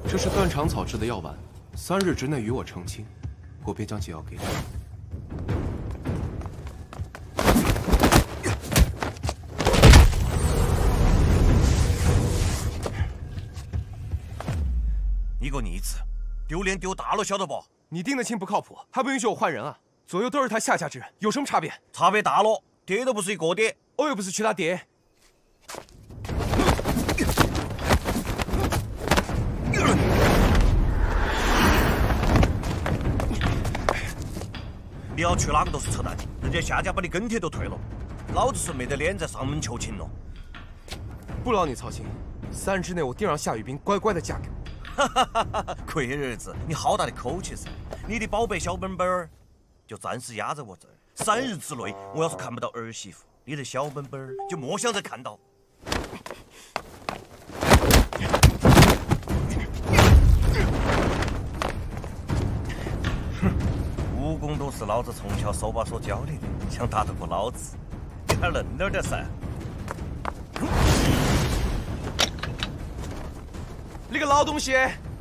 这是断肠草制的药丸，3日之内与我成亲，我便将解药给你。 你个逆子，丢脸丢大了，晓得不？ 你定的亲不靠谱，还不允许我换人啊？左右都是他下家之人，有什么差别？ 差别大了，爹都不是一个爹。 我又不是娶他爹。 你要去哪个都是扯淡，人家夏家把你跟帖都退了，老子是没得脸再上门求亲了。 不劳你操心，3日之内我定让夏雨冰乖乖的嫁给我。 哈哈哈！龟儿子，你好大的口气噻！你的宝贝小本本儿就暂时压在我这儿，3日之内我要是看不到儿媳妇，你的小本本儿就莫想再看到。 武功都是老子从小手把手教你的，想打得过老子，你还嫩点点噻！ 你个老东西！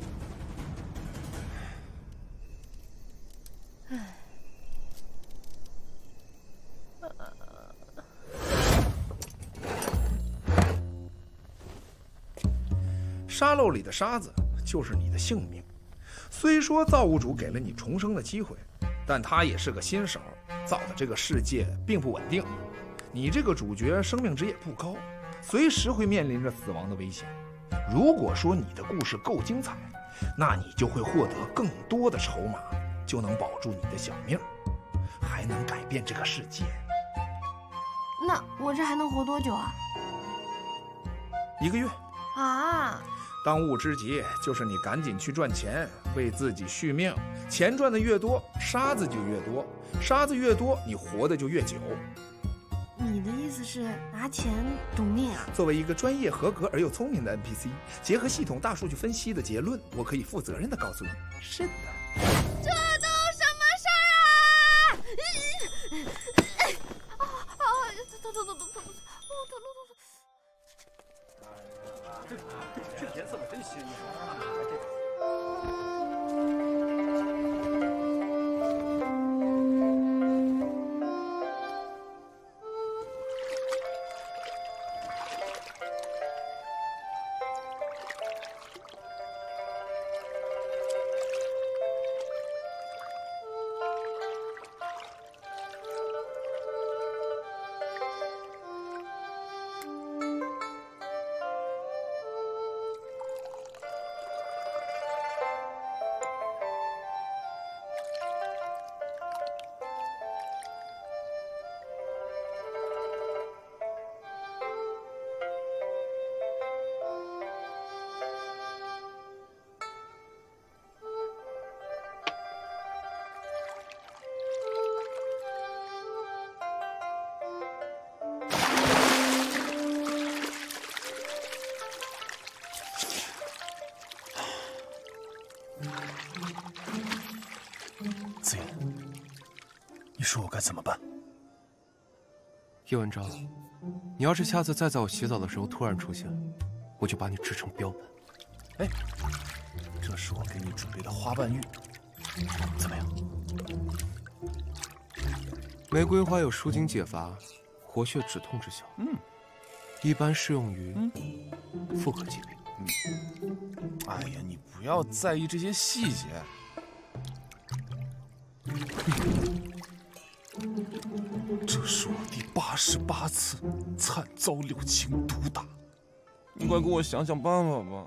沙漏里的沙子就是你的性命。虽说造物主给了你重生的机会，但他也是个新手，造的这个世界并不稳定。你这个主角生命值也不高，随时会面临着死亡的危险。如果说你的故事够精彩，那你就会获得更多的筹码，就能保住你的小命，还能改变这个世界。 那我这还能活多久啊 ？1个月。 啊！ 当务之急就是你赶紧去赚钱，为自己续命。钱赚的越多，沙子就越多，沙子越多，你活的就越久。 你的意思是拿钱赌命啊？ 作为一个专业、合格而又聪明的 NPC， 结合系统大数据分析的结论，我可以负责任地告诉你，是的。 这都什么事儿啊！ 这颜色真鲜艳。 子言，你说我该怎么办？ 叶文昭，你要是下次再在我洗澡的时候突然出现，我就把你制成标本。 哎，这是我给你准备的花瓣浴，怎么样？ 玫瑰花有舒筋解乏、活血止痛之效，一般适用于妇科疾病。 哎呀，你不要在意这些细节。这是我第88次惨遭柳青毒打，你快给我想想办法吧。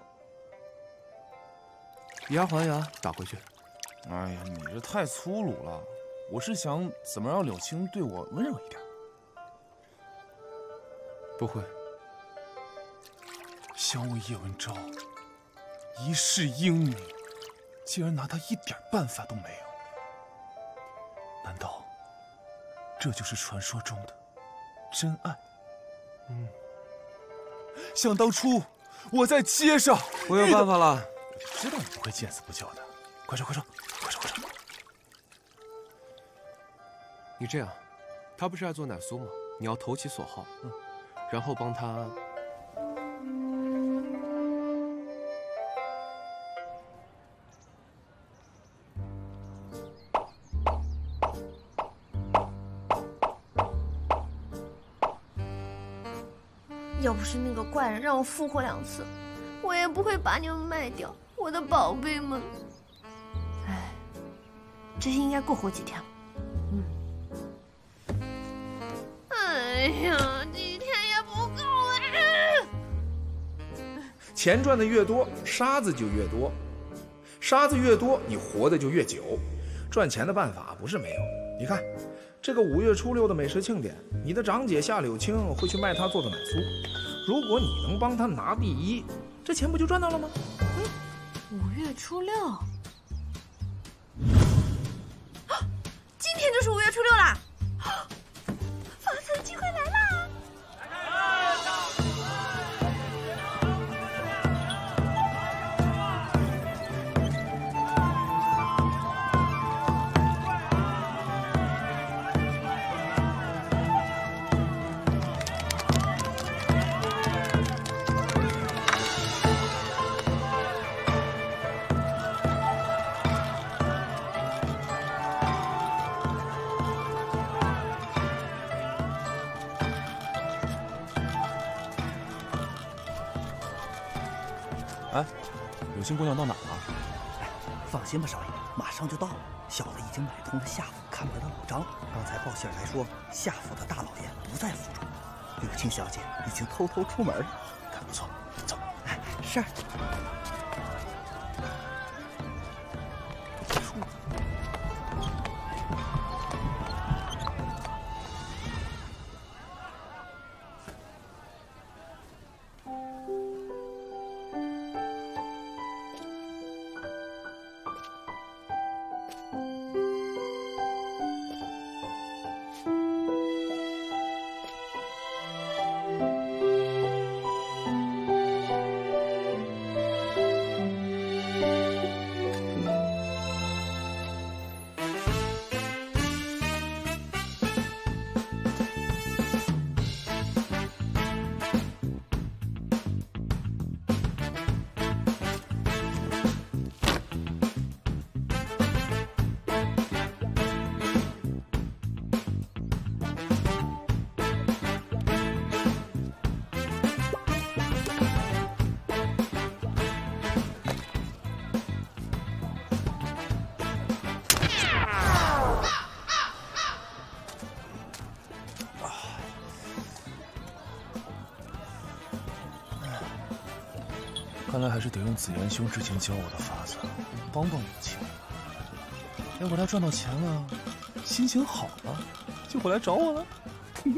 以牙还牙，打回去。 哎呀，你这太粗鲁了。我是想怎么让柳青对我温柔一点。 不会。 想我叶文昭，一世英名，竟然拿他一点办法都没有。难道这就是传说中的真爱？想当初我在街上， 我有办法了。 我就知道你不会见死不救的。快说，快说，快说，快说！ 你这样，他不是爱做奶酥吗？你要投其所好，然后帮他要不是那个怪人让我复活2次，我也不会把你们卖掉，我的宝贝们。哎，这应该过活几天了。哎呀，几天也不够哎！ 钱赚的越多，沙子就越多，沙子越多，你活的就越久。赚钱的办法不是没有，你看，这个5月初6的美食庆典，你的长姐夏柳青会去卖她做的奶酥。如果你能帮她拿第1，这钱不就赚到了吗 ？5月初6，今天就是5月初6啦！发财机会来啦！ 哎，有心姑娘到哪儿了？ 哎，放心吧，少爷，马上就到了。小子已经买通了夏府看门的老张，刚才报信来说，夏府的大老爷不在府中，柳青小姐已经偷偷出门了。 看不错，走。 哎，是。 看来还是得用紫妍兄之前教我的法子，帮帮柳青。要不他赚到钱了，心情好了，就会来找我了。 冰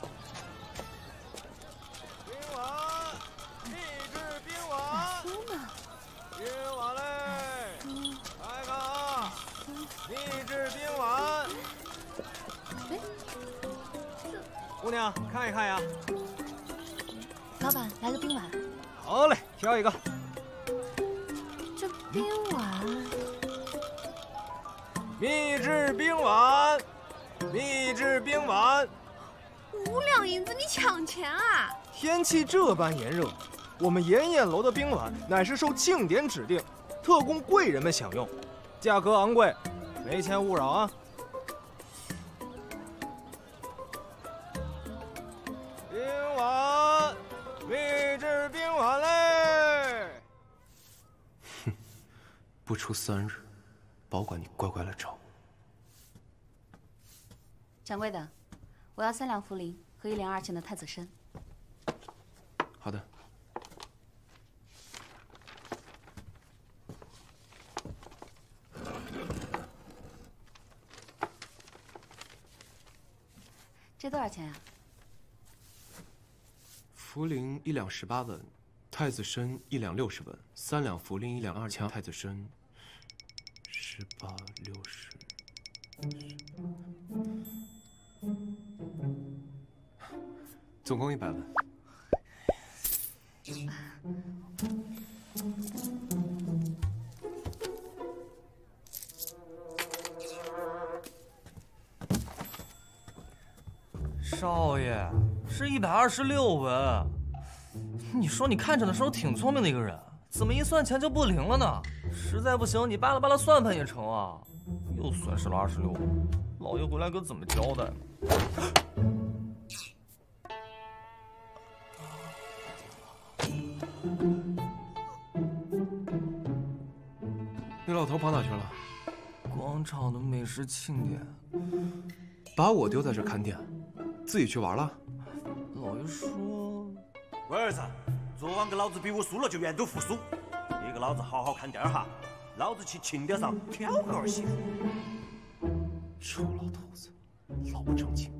碗，秘制冰碗。冰碗嘞，来看啊，秘制冰碗。姑娘，看一看呀。 老板，来个冰碗。 好嘞，挑一个。 这冰碗， 秘制冰碗，秘制冰碗。 5两银子，你抢钱啊！ 天气这般炎热，我们炎宴楼的冰碗乃是受庆典指定，特供贵人们享用，价格昂贵，没钱勿扰啊！冰碗，秘制冰碗嘞！ 哼，不出3日，保管你乖乖来找我。 掌柜的，我要3两茯苓和1两2钱的太子参。 好的。 这多少钱呀？ 茯苓1两18文，太子参1两60文，3两茯苓1两2钱，太子参18、60，总共100文。 少爷，是126文。你说你看着的时候挺聪明的一个人，怎么一算钱就不灵了呢？实在不行，你扒拉扒拉算盘也成啊。又损失了26文，老爷回来可怎么交代？ 老头跑哪去了？ 广场的美食庆典， 把我丢在这看店，自己去玩了。 老爷说， 龟儿子，昨晚跟老子比武输了就原都服输，你给老子好好看店哈，老子去庆典上挑个儿媳妇。 臭老头子，老不正经。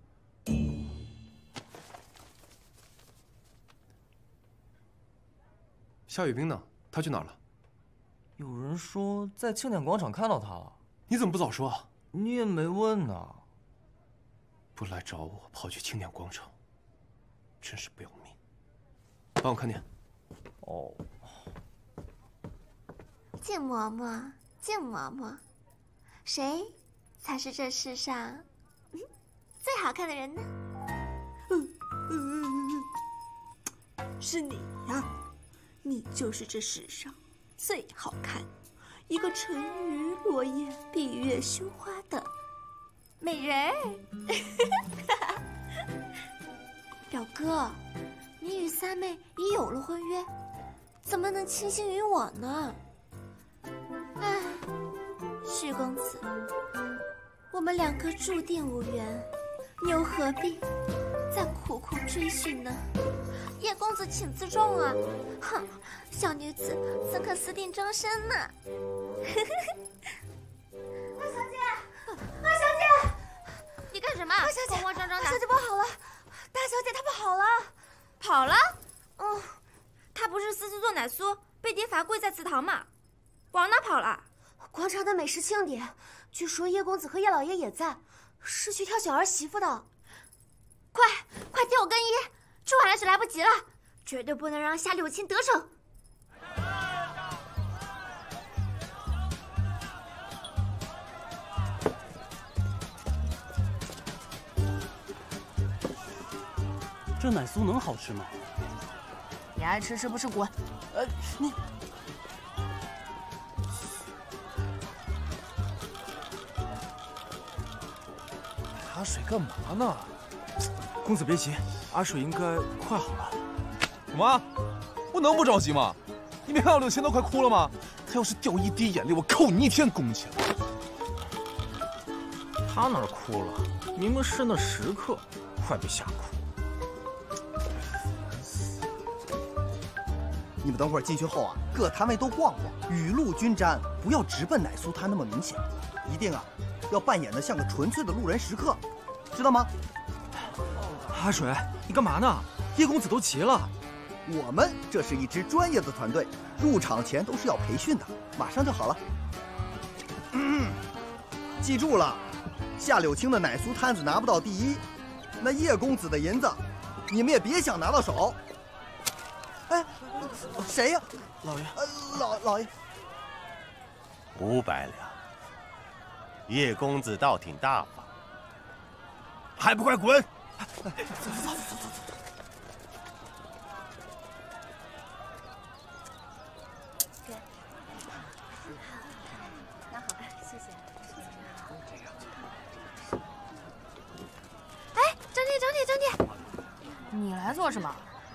夏雨冰呢？他去哪儿了？ 有人说在庆典广场看到他了。 你怎么不早说啊？ 你也没问呢。 不来找我，跑去庆典广场，真是不要命。帮我看店。 哦。 静嬷嬷，静嬷嬷，谁才是这世上最好看的人呢？ 是你呀，你就是这世上最好看，一个沉鱼落雁、闭月羞花的美人儿。表哥，你与三妹已有了婚约，怎么能倾心于我呢？唉，徐公子，我们两个注定无缘，你又何必再苦苦追寻呢？叶公子请自重啊！哼，小女子怎可私定终身呢？二小姐，二小姐，你干什么？二小姐，慌慌张张的。二小姐不好了，大小姐她跑了。跑了？ 哦，她不是私自做奶酥，被爹罚跪在祠堂吗？往哪跑了？ 广场的美食庆典，据说叶公子和叶老爷也在，是去挑选儿媳妇的。快替我更衣，出晚了是来不及了，绝对不能让夏柳青得逞。 这奶酥能好吃吗？ 你爱吃是不是滚？ 你阿水干嘛呢？公子别急，阿水应该快好了。 什么？我能不着急吗？你没看到柳青都快哭了吗？他要是掉一滴眼泪，我扣你1天工钱。 他哪儿哭了？明明是那食客，快被吓哭。 你们等会儿进去后啊，各摊位都逛逛，雨露均沾，不要直奔奶酥摊那么明显，一定啊，要扮演的像个纯粹的路人食客，知道吗？ 阿水，你干嘛呢？叶公子都急了。 我们这是一支专业的团队，入场前都是要培训的，马上就好了。记住了，夏柳青的奶酥摊子拿不到第1，那叶公子的银子，你们也别想拿到手。哎，谁呀？ 老爷。 老爷。 500两。叶公子倒挺大方，还不快滚！ 走。 那好，谢谢。 哎，张姐， 你来做什么？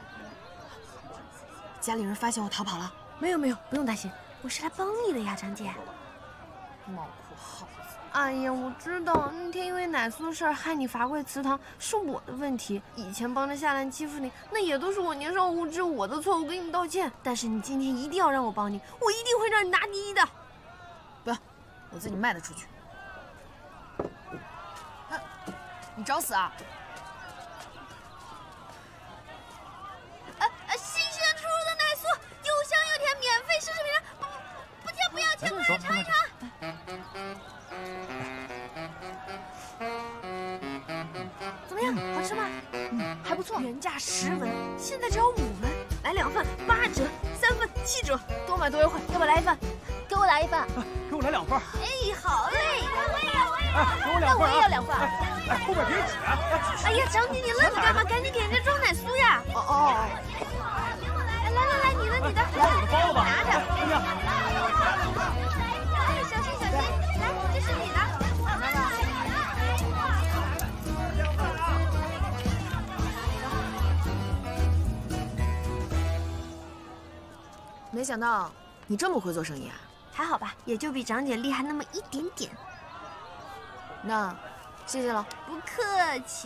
家里人发现我逃跑了？没有，不用担心，我是来帮你的呀，张姐。 冒苦耗子！ 哎呀，我知道那天因为奶酥的事儿害你罚跪祠堂是我的问题，以前帮着夏兰欺负你，那也都是我年少无知，我的错，我给你道歉。但是你今天一定要让我帮你，我一定会让你拿第1的。 不要，我自己卖得出去。你找死啊！ 新鲜出炉的奶酥，又香又甜，免费试吃品尝，不甜不要钱，快来尝一尝。怎么样，好吃吗？还不错，原价10文，现在只要5文，来2份8折，3份7折，多买多优惠，要不要来1份？给我来1份。 给我来2份。 哎，好嘞，我也要。 给我2份。那我也要2份。 哎，后面别挤啊！ 哎呀，张姐，你愣着干嘛？赶紧点着装奶酥呀！哦。来，你的， 来我的包吧， 拿着。 哎呀， 小心，来，这是你的。 没想到你这么会做生意啊！ 还好吧，也就比长姐厉害那么一点点。 那，谢谢了。 不客气。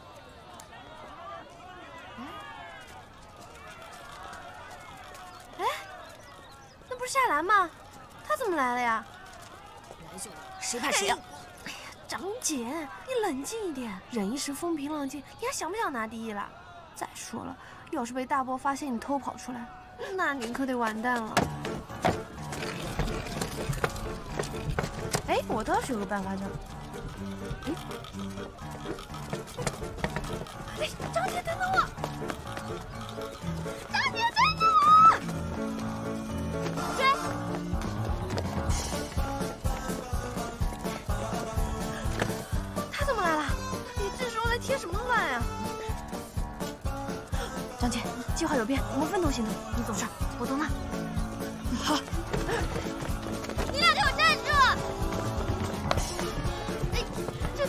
哎，那不是夏兰吗？她怎么来了呀？ 来就来，谁怕谁呀！ 哎呀，长姐，你冷静一点，忍一时风平浪静，你还想不想拿第一了？再说了，要是被大伯发现你偷跑出来，那你可得完蛋了。哎，我倒是有个办法，哎，张姐等等我！张姐等等我！追！他怎么来了？你这时候来添什么乱呀？张姐，计划有变，我们分头行动。你走上，我走那。好。你俩给我站住！哎，这……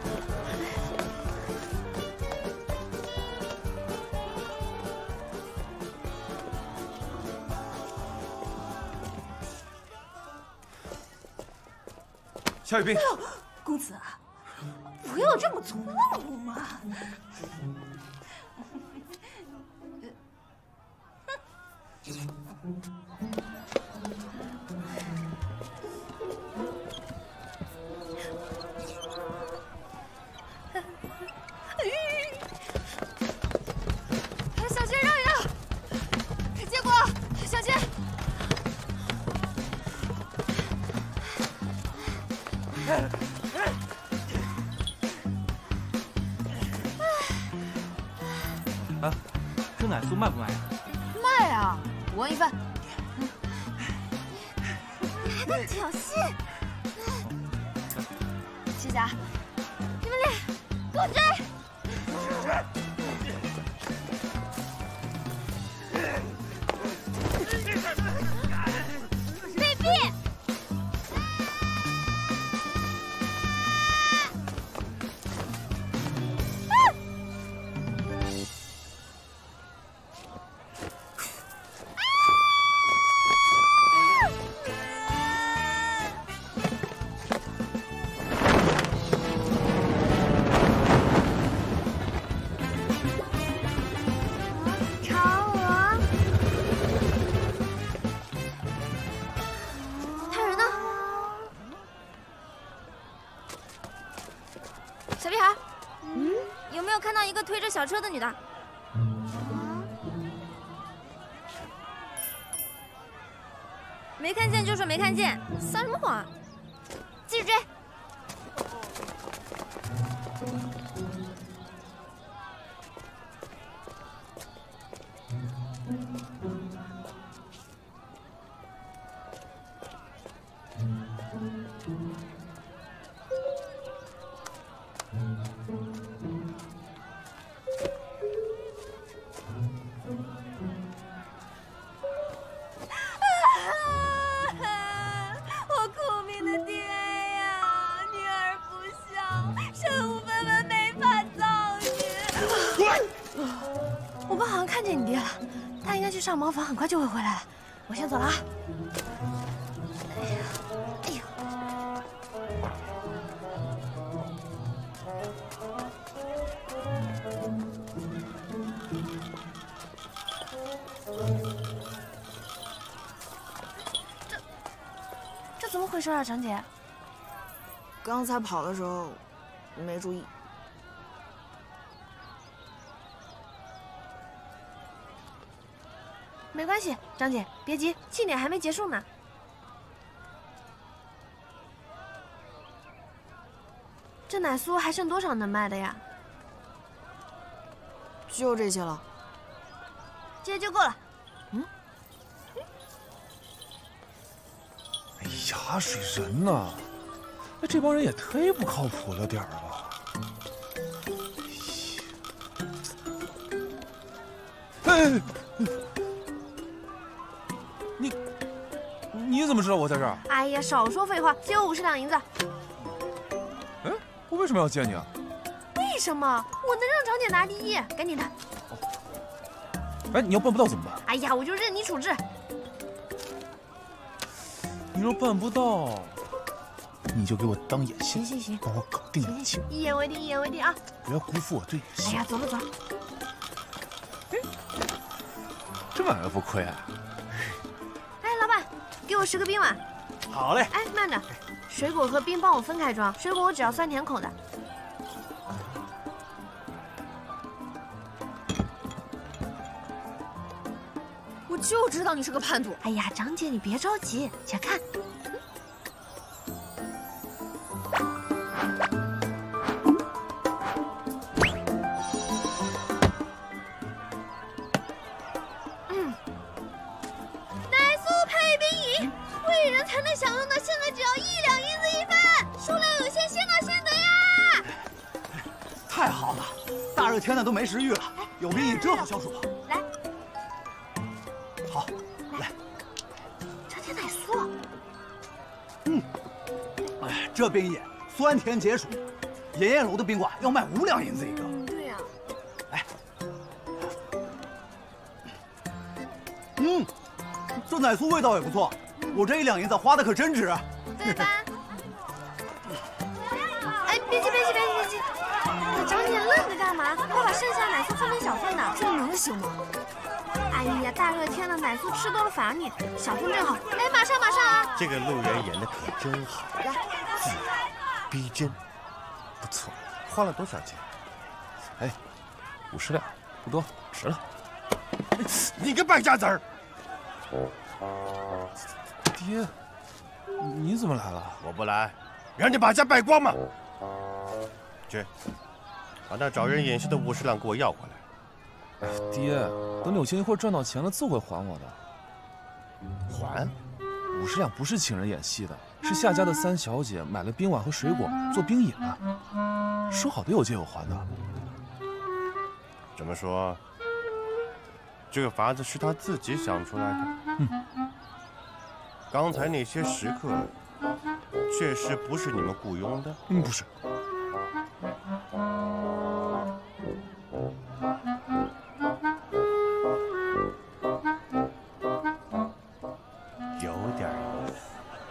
夏雨冰， 哎呦，公子啊，不要这么粗鲁嘛！ 小心让一让！结果，小心！ 哎，这奶酥卖不卖呀？ 卖啊，5文1份。 你还敢挑衅！谢谢啊！你们俩，给我追！卑鄙！ 小屁孩，有没有看到一个推着小车的女的？没看见就说没看见，撒什么谎啊？继续追！ 我苦命的爹呀，女儿不孝，身无分文，没法造你。我爸好像看见你爹了，他应该去上茅房，很快就会回来了。我先走了啊。哎呀，哎呀。这怎么回事啊，长姐？ 刚才跑的时候没注意。 没关系，张姐，别急，庆典还没结束呢。这奶酥还剩多少能卖的呀？ 就这些了。 这些就够了。 哎呀，水人呐！哎，这帮人也忒不靠谱了点儿吧？哎，你怎么知道我在这儿？ 哎呀，少说废话，借我50两银子。 哎，我为什么要借你啊？ 为什么？我能让长姐拿第一，赶紧的。 哎，你要办不到怎么办？ 哎呀，我就任你处置。 你若办不到，你就给我当眼线， 行， 帮我搞定眼睛。 一言为定，一言为定啊！ 不要辜负我对你的信。 哎呀，走了。 这玩意儿不亏啊！ 哎，老板，给我10个冰碗。 好嘞。 哎，慢着，水果和冰帮我分开装，水果我只要酸甜口的。 我就知道你是个叛徒。 哎呀，张姐，你别着急，且看。 奶酥配冰饮，贵人才能享用的，现在只要1两银子一份，数量有限，先到先得呀！ 太好了，大热天的都没食欲了，有冰饮正好消暑。 来， 好，来， 这点奶酥。 哎，这冰饮酸甜解暑，炎炎楼的宾馆要卖5两银子一个。 对呀。 哎，这奶酥味道也不错，我这1两银子花的可真值。 对吧？哎，别急！可张姐愣着干嘛？快把剩下奶酥分成小份的， 这能行吗？ 哎呀，大热天的奶酥吃多了反你，小份正好。哎，马上啊！ 这个路人演的可真好， 来， 自然逼真，不错。花了多少钱？ 哎，50两，不多，值了。 你个败家子儿！ 爹，你怎么来了？ 我不来，让你把家败光吗？去，把那找人演戏的50两给我要回来。 爹，等柳青一会儿赚到钱了，自会还我的。 还 ？50两不是请人演戏的，是夏家的3小姐买了冰碗和水果做冰饮的，说好的有借有还的。 怎么说？这个法子是他自己想出来的。刚才那些食客，确实不是你们雇佣的。 不是。 有点意思。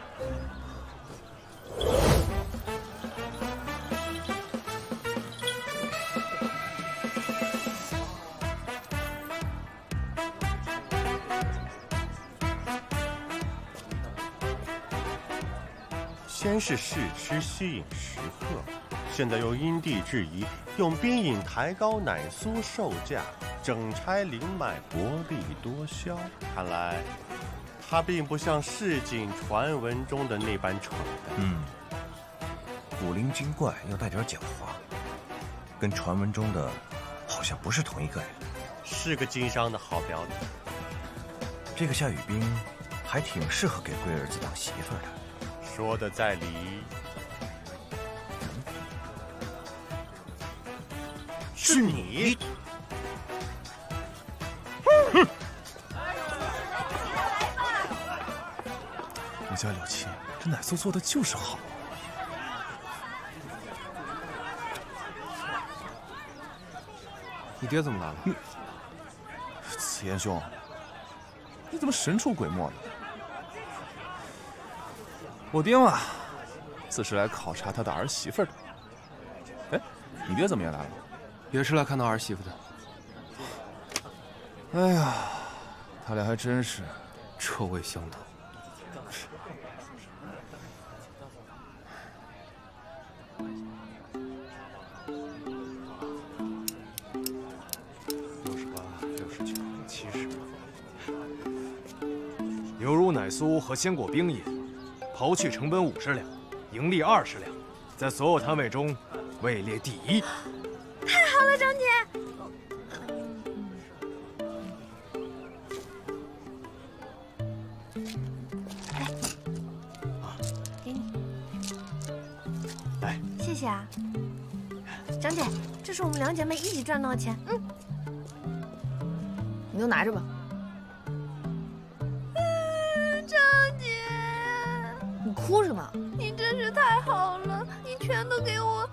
先是试吃吸引食客，现在又因地制宜，用冰饮抬高奶酥售价，整拆零卖，薄利多销。看来他并不像市井传闻中的那般蠢的。 古灵精怪又带点狡猾，跟传闻中的好像不是同一个人。 是个经商的好表子。 这个夏雨冰还挺适合给贵儿子当媳妇儿的。 说的在理。是你。 我家柳青，这奶酥做的就是好。 你爹怎么来了？ 紫妍兄，你怎么神出鬼没的？我爹嘛，自是来考察他的儿媳妇的。哎，你爹怎么也来了？ 也是来看他儿媳妇的。 哎呀，他俩还真是臭味相投。 牛乳奶酥和鲜果冰饮，刨去成本50两，盈利20两，在所有摊位中位列第1。 太好了，张姐！来，给你。 来， 谢谢啊，张姐，这是我们2姐妹一起赚到的钱。 你就拿着吧。你哭什么？ 你真是太好了，你全都给我，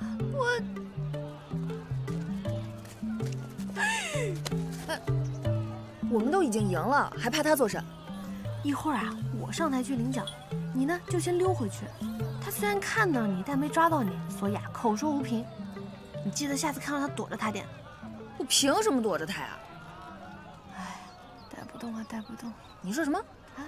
我们都已经赢了，还怕他做甚？ 一会儿啊，我上台去领奖， 你呢就先溜回去。他虽然看到你，但没抓到你，所以啊口说无凭。你记得下次看到他躲着他点。 我凭什么躲着他呀？ 哎，带不动啊，带不动。 你说什么？啊？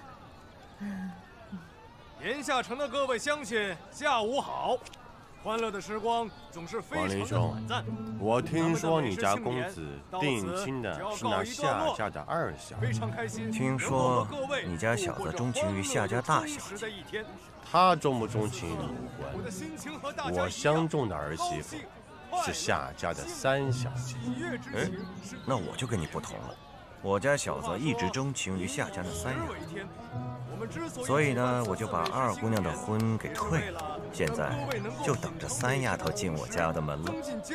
炎夏城的各位乡亲，下午好！欢乐的时光总是非常的短暂。 我听说你家公子定亲的是那夏家的二小， 非常开心。 听说你家小子钟情于夏家大小姐， 他钟不钟情无关。我相中的儿媳妇是夏家的三小姐。 哎，那我就跟你不同了。我家小子一直钟情于夏家的三丫头，所以呢，我就把二姑娘的婚给退了。现在就等着三丫头进我家的门了。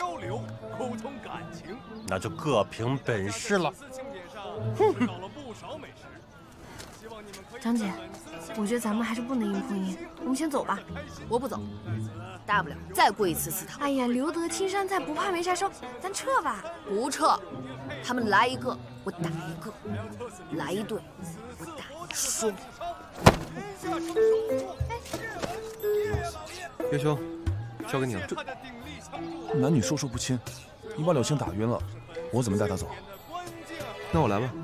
那就各凭本事了。 张姐，我觉得咱们还是不能硬碰硬，我们先走吧。 我不走，大不了再跪一次祠堂。 哎呀，留得青山在，不怕没柴烧，咱撤吧。 不撤，他们来一个我打一个，来一对我打一双。 岳兄，交给你了。 这男女授受不亲，你把柳青打晕了，我怎么带她走？ 那我来吧。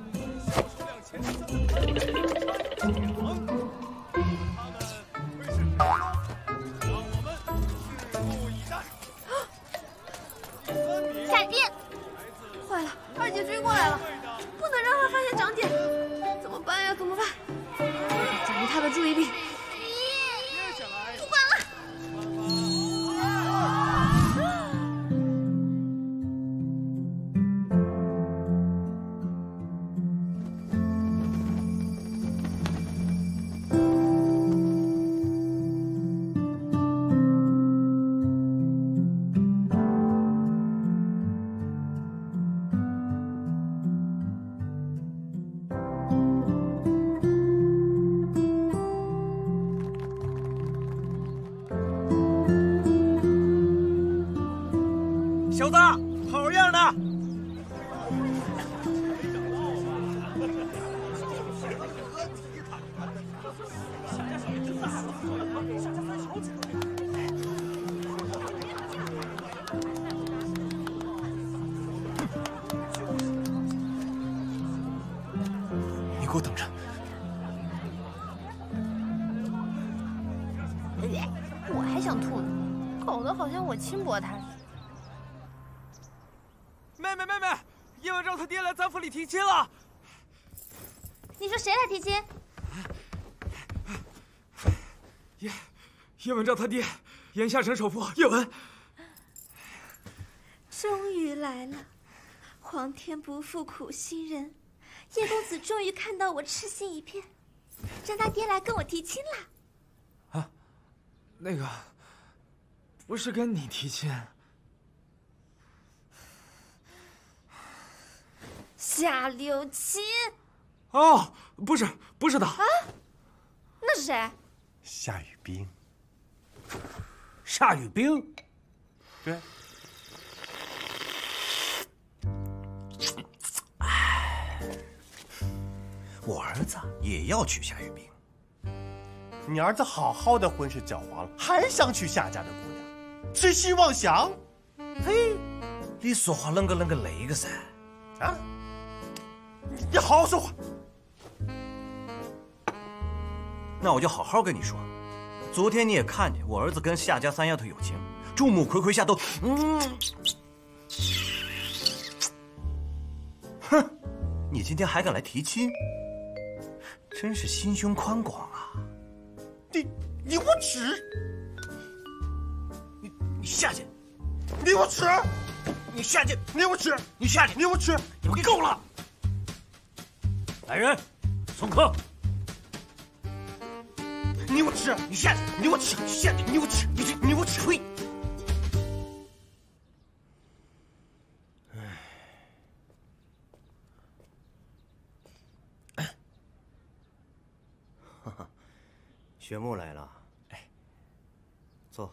夏爹，坏了，二姐追过来了，不能让她发现长姐，怎么办呀？怎么办？转移她的注意力。不管了。 小子，好样的！ 你给我等着！ 我还想吐呢，搞得好像我轻薄他。 妹妹，叶文昭他爹来咱府里提亲了。 你说谁来提亲？ 叶文昭他爹，炎夏城首富叶文。 终于来了，皇天不负苦心人，叶公子终于看到我痴心一片，让他爹来跟我提亲啦。 啊，那个，不是跟你提亲。 夏柳青。 哦，不是的。 啊，那是谁？ 夏雨冰。 夏雨冰。 对。 我儿子也要娶夏雨冰。 你儿子好好的婚事搅黄了，还想娶夏家的姑娘，痴心妄想。 嘿，你说话啷个那个噻？ 啊！你好好说话。 那我就好好跟你说，昨天你也看见我儿子跟夏家三丫头有情，众目睽睽下都，哼！你今天还敢来提亲，真是心胸宽广啊！ 你无耻！ 你下去！ 你无耻！ 你下去！ 你无耻！ 你下去！ 你无耻！ 你够了！ 来人，送客！ 你无耻！ 你下去！ 你无耻！ 你下去！ 你无耻！你无耻！ 呸！雪木来了，哎，坐。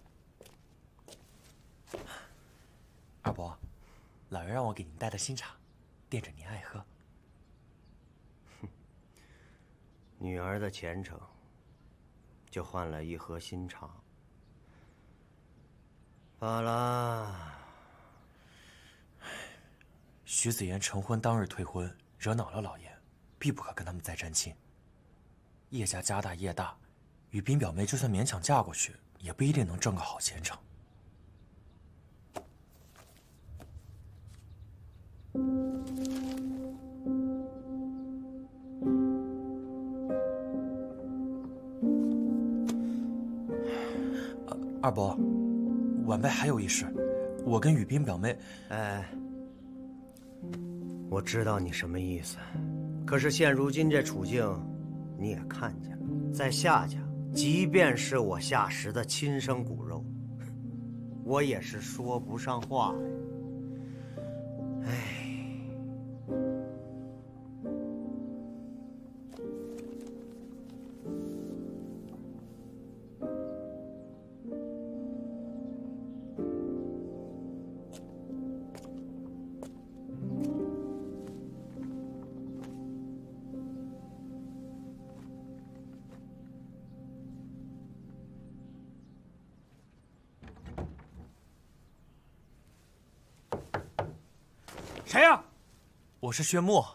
二伯，老爷让我给您带的新茶，垫着您爱喝。 女儿的前程， 就换了一盒新茶。罢了。 徐子言成婚当日退婚，惹恼了老爷，必不可跟他们再沾亲。叶家家大业大，雨冰表妹就算勉强嫁过去，也不一定能挣个好前程。二伯，晚辈还有一事，我跟雨冰表妹…… 哎，我知道你什么意思，可是现如今这处境，你也看见了，在夏家，即便是我夏时的亲生骨肉，我也是说不上话呀。哎。 谁呀？ 我是薛墨。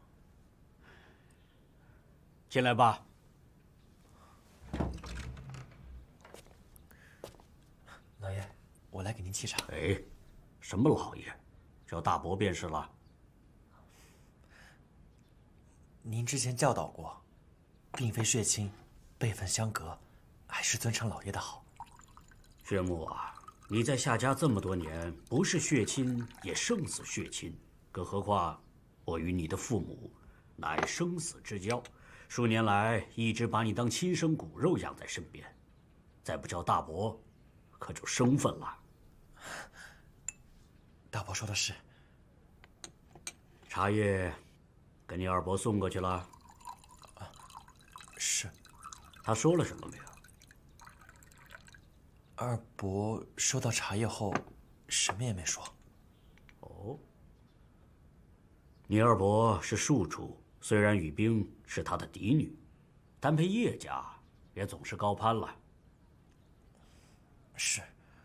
进来吧。 老爷，我来给您沏茶。 哎，什么老爷？叫大伯便是了。 您之前教导过，并非血亲，辈分相隔，还是尊称老爷的好。 薛木啊，你在夏家这么多年，不是血亲，也胜似血亲。更何况，我与你的父母乃生死之交，数年来一直把你当亲生骨肉养在身边，再不叫大伯，可就生分了。 大伯说的是。 茶叶，给你二伯送过去了。 是。 他说了什么没有？ 二伯收到茶叶后，什么也没说。 哦。你二伯是庶出，虽然雨冰是他的嫡女，但配叶家也总是高攀了。 是。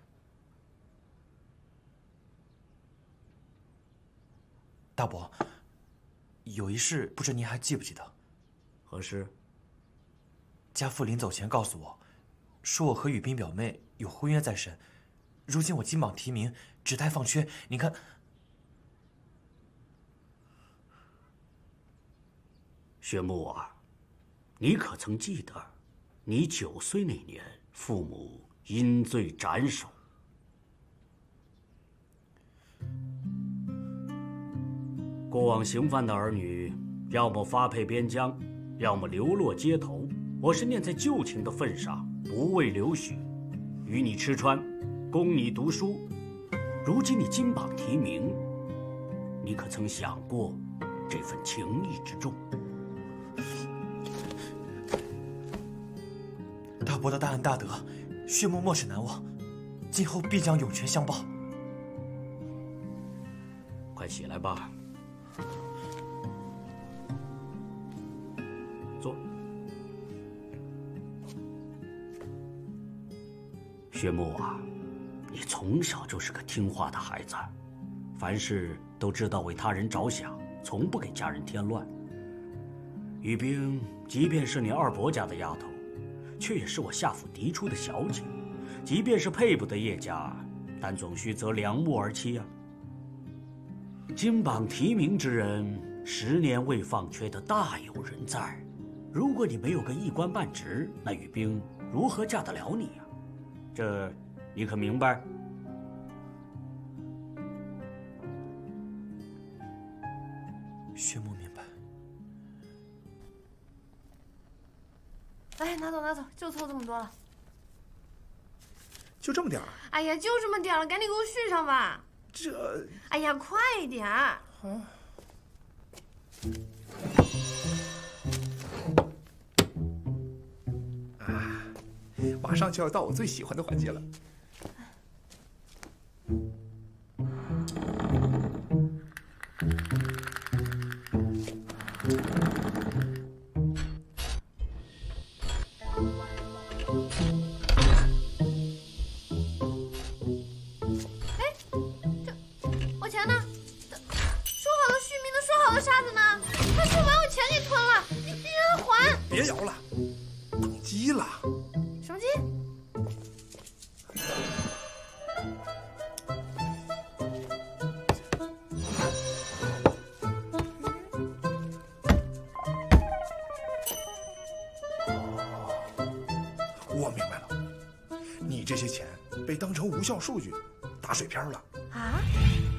大伯，有一事不知您还记不记得？ 何事？ 家父临走前告诉我，说我和雨冰表妹有婚约在身，如今我金榜题名，指待放缺，您看。 薛木啊，你可曾记得，你9岁那年，父母因罪斩首。过往刑犯的儿女，要么发配边疆，要么流落街头。我是念在旧情的份上，不为留许，与你吃穿，供你读书。如今你金榜题名，你可曾想过这份情义之重？ 大伯的大恩大德，薛墨莫齿难忘，今后必将涌泉相报。 快起来吧，坐。薛墨啊，你从小就是个听话的孩子，凡事都知道为他人着想，从不给家人添乱。雨冰即便是你二伯家的丫头，却也是我夏府嫡出的小姐，即便是配不得叶家，但总需择良木而妻啊。金榜题名之人，10年未放缺的大有人在。如果你没有个一官半职，那雨冰如何嫁得了你啊？这你可明白？ 薛墨明白。 哎，拿走拿走，就凑这么多了。 就这么点儿？ 哎呀，就这么点儿了，赶紧给我续上吧。 这…… 哎呀，快一点儿！ 马上就要到我最喜欢的环节了。 别摇了，中鸡了。 什么鸡？ 我明白了，你这些钱被当成无效数据，打水漂了。 啊？